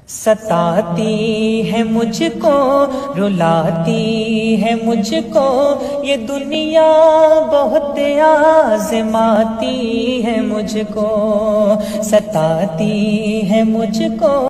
सताती है मुझको, रुलाती है मुझको, ये दुनिया बहुत आज़माती है मुझको, सताती है मुझको।